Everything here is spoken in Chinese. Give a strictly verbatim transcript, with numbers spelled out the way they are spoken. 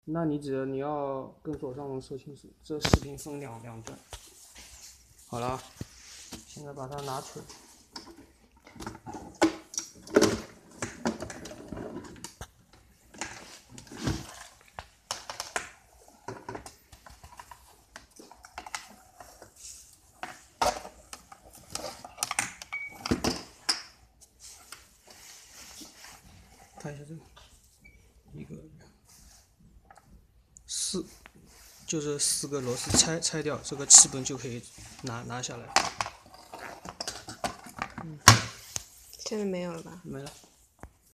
那你只你要跟左上龙说清楚，这视频分两两段。好了，现在把它拿出来。看一下这个，一个四，就是四个螺丝拆拆掉，这个气泵就可以拿拿下来。 现在没有了吧？ 没了。